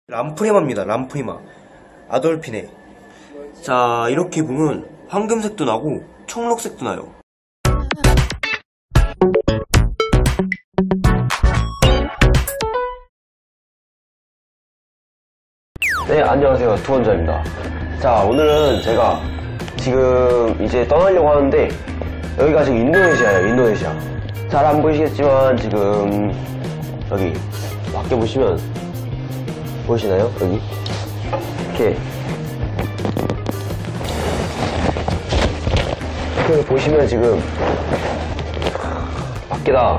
람프리마입니다. 람프리마 아돌피네. 자, 이렇게 보면 황금색도 나고 청록색도 나요. 네, 안녕하세요. 두원자입니다. 자, 오늘은 제가 지금 이제 떠나려고 하는데 여기가 지금 인도네시아예요. 인도네시아. 잘 안 보이시겠지만 지금 여기 밖에 보시면 보이시나요? 여기 이렇게 보시면 지금 밖에다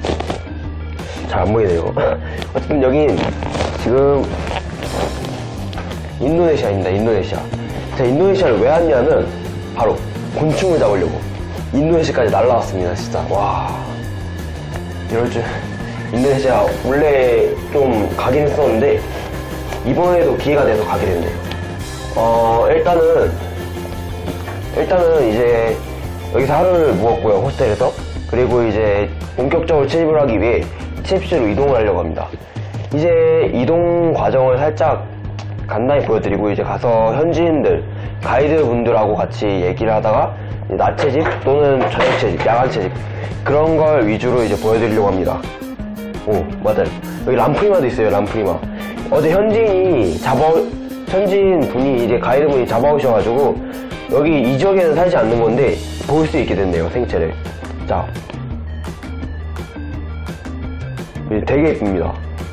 잘 안 보이네요. 어쨌든 여긴 지금 인도네시아입니다. 인도네시아. 제가 인도네시아를 왜 왔냐면 바로 곤충을 잡으려고 인도네시아까지 날라왔습니다. 진짜 와, 이럴 줄. 인도네시아 원래 좀 가긴 했었는데 이번에도 기회가 돼서 가게 됐네요. 일단은 이제 여기서 하루를 묵었고요, 호스텔에서. 그리고 이제 본격적으로 채집을 하기 위해 채집지로 이동을 하려고 합니다. 이제 이동 과정을 살짝 간단히 보여드리고 이제 가서 현지인들, 가이드분들하고 같이 얘기를 하다가 낮 채집 또는 저녁 채집, 야간 채집 그런 걸 위주로 이제 보여드리려고 합니다. 오, 맞아요. 여기 람프리마도 있어요. 람프리마. 어제 현지인 분이 이제 가이드분이 잡아오셔가지고 여기 이 지역에는 살지 않는 건데 볼 수 있게 됐네요, 생체를. 자, 되게 예쁩니다.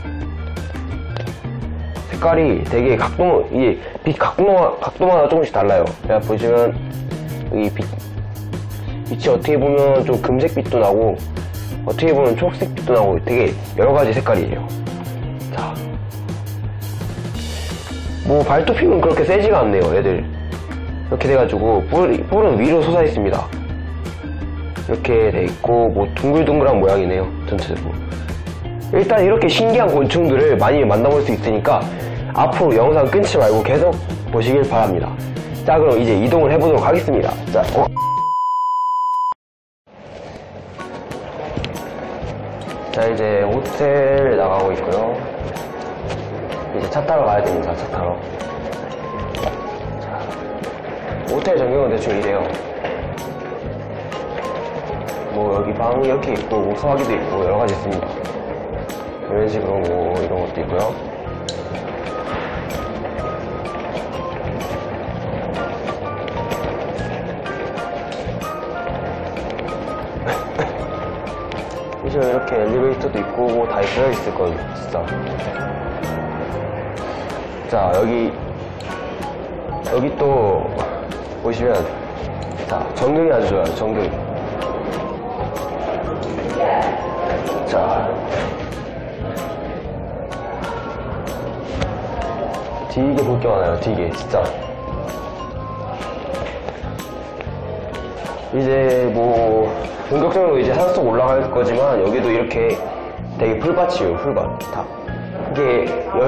색깔이 되게 이게 빛 각도마다 조금씩 달라요. 제가 보시면 여기 빛이 어떻게 보면 좀 금색빛도 나고 어떻게 보면 초록색빛도 나고 되게 여러가지 색깔이에요. 자, 뭐 발톱힘은 그렇게 세지가 않네요, 애들. 이렇게 돼가지고 뿔은 위로 솟아 있습니다. 이렇게 돼 있고 뭐 둥글둥글한 모양이네요, 전체적으로. 일단 이렇게 신기한 곤충들을 많이 만나볼 수 있으니까 앞으로 영상 끊지 말고 계속 보시길 바랍니다. 자, 그럼 이제 이동을 해보도록 하겠습니다. 자, 자, 이제 호텔 나가고 있고요. 이제 차 타러 가야 됩니다. 차 타러. 자, 호텔 전경은 대충 이래요. 뭐 여기 방 이렇게 있고 뭐 소화기도 있고 여러 가지 있습니다. 이런 식으로 뭐 이런 것도 있고요. 이제 이렇게 엘리베이터도 있고 뭐 다 있어야 있을 거예요, 진짜. 자, 여기 또 보시면 자, 전경이 아주 좋아요. 전경이. 자, 되게 볼 게 많아요. 되게 진짜. 이제 뭐 본격적으로 이제 산속 올라갈 거지만 여기도 이렇게 되게 풀밭이에요. 풀밭 다. 이게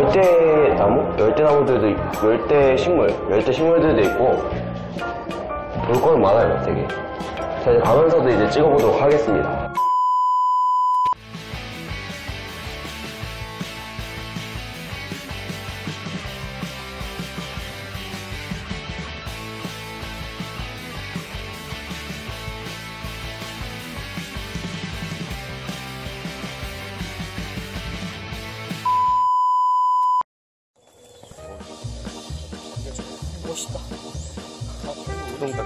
열대나무들도 열대식물들도 있고 볼 거는 많아요. 되게. 자, 이제 가면서도 이제 찍어보도록 하겠습니다. 멋있다. 구동각.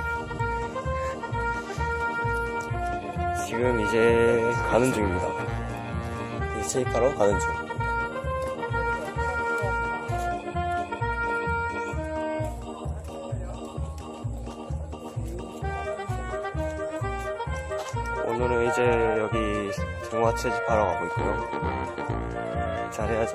지금 이제 가는 중입니다. 이제 채집하러 가는 중. 오늘은 이제 여기 등화 채집하러 가고 있고요. 잘해야죠.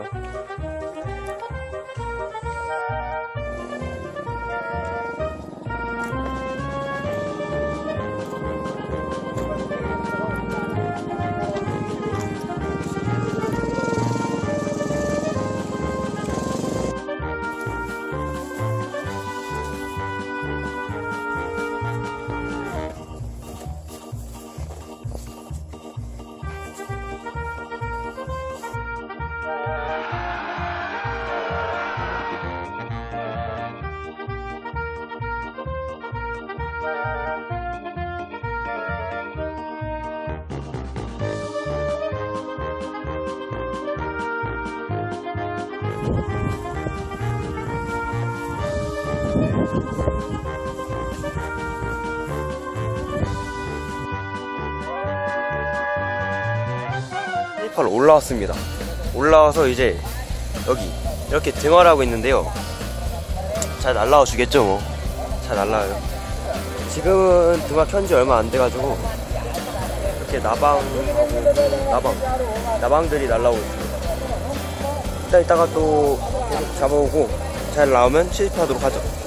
체이파로 올라왔습니다. 올라와서 이제 여기 이렇게 등화를 하고 있는데요. 잘 날라와 주겠죠 뭐. 잘 날라와요. 지금은 등화 켠지 얼마 안 돼가지고 이렇게 나방들이 날라오고 있습니다. 일단 이따가 또 계속 잡아오고 잘 나오면 시집하도록 하죠.